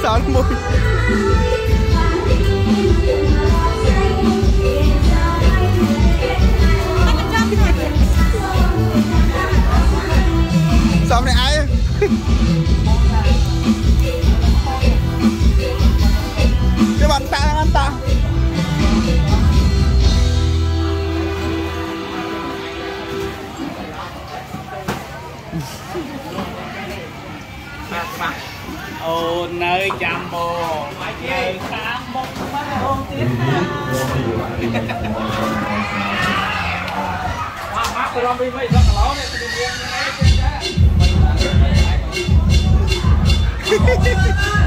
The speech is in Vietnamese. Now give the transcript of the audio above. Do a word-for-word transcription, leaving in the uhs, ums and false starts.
sao môi sao này ai cái bạn ta ăn ta ô nơi chăm bồ nơi khám bốc mắt ôn tiếp mắt tôi làm đi mấy rất là lớn này